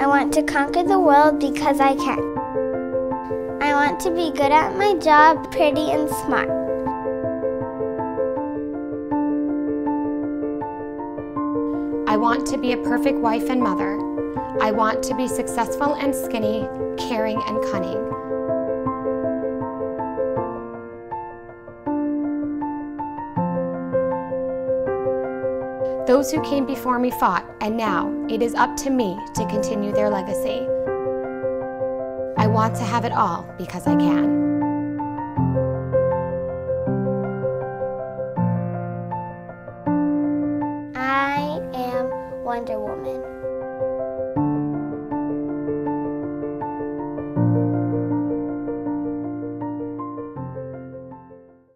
want to conquer the world because I can. I want to be good at my job, pretty and smart. I want to be a perfect wife and mother. I want to be successful and skinny, caring and cunning. Those who came before me fought, and now it is up to me to continue their legacy. I want to have it all because I can. I am Wonder Woman.